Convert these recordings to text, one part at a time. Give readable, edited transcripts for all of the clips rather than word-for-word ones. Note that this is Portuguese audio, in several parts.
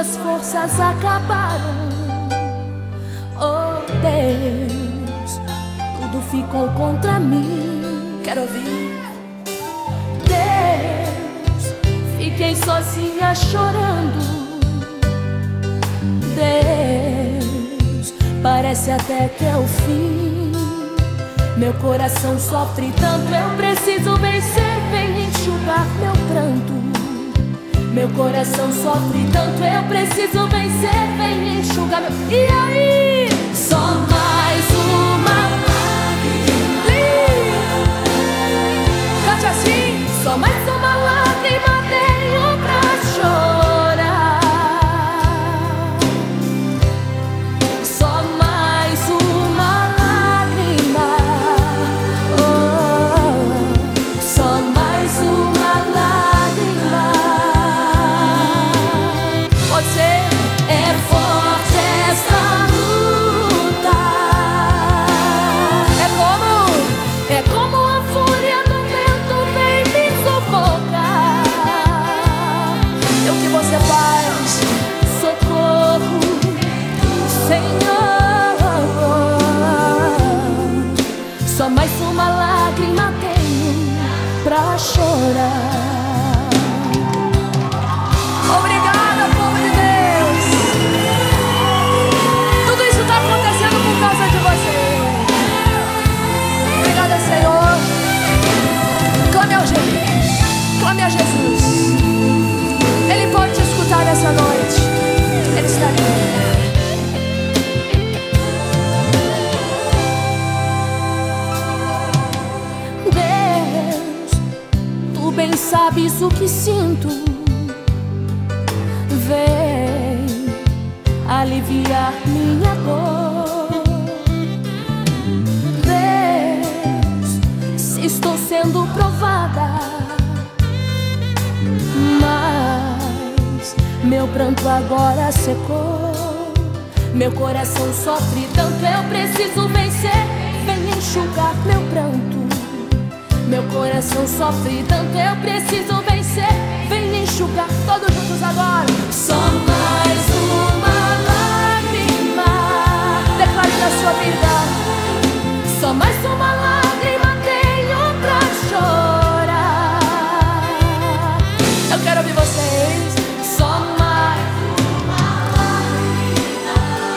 minhas forças acabaram. Oh Deus, tudo ficou contra mim. Quero ouvir. Deus, fiquei sozinha chorando. Deus, parece até que é o fim. Meu coração sofre tanto, eu preciso vencer. Vem enxugar meu pranto. Meu coração sofre tanto, eu preciso vencer. Vem enxugar meu... E aí? Só mais uma lágrima. Cante assim. Só mais uma lágrima tenho pra chorar. Só mais uma lágrima. Oh, só mais uma lágrima. Você é forte essa luta. É como a fúria do vento vem me sufocar. E o que você faz? Socorro, Senhor. Só mais uma lágrima tenho pra chorar. Obrigada, povo de Deus. Tudo isso está acontecendo por causa de você. Obrigada, Senhor. Clame ao Jesus. Clame a Jesus. Ele pode te escutar nessa noite. Ele está aqui. Deus, tu bem sabes o que sinto. Vem aliviar minha dor. Deus, se estou sendo provada, mas meu pranto agora secou. Meu coração sofre tanto, eu preciso vencer. Vem enxugar meu pranto. Meu coração sofre tanto, eu preciso vencer. Vem enxugar, todos juntos agora. Só mais uma lágrima. Declare na sua vida. Só mais uma lágrima tenho pra chorar. Eu quero ouvir vocês. Só mais uma lágrima.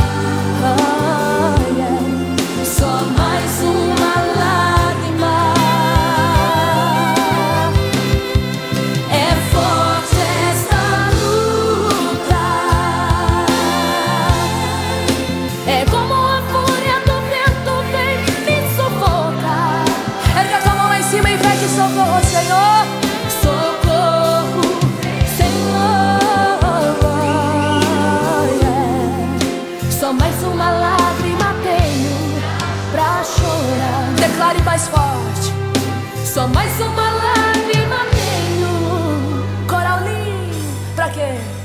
Oh, yeah. Só mais uma lágrima. É forte esta luta. É como a fúria do vento vem me sufocar. Erga a tua mão lá em cima e pede socorro, Senhor. Socorro, Senhor. Yeah. Só mais uma lágrima tenho pra chorar. Declare mais forte. Só mais uma lágrima tenho. Coral lindo. Pra quê?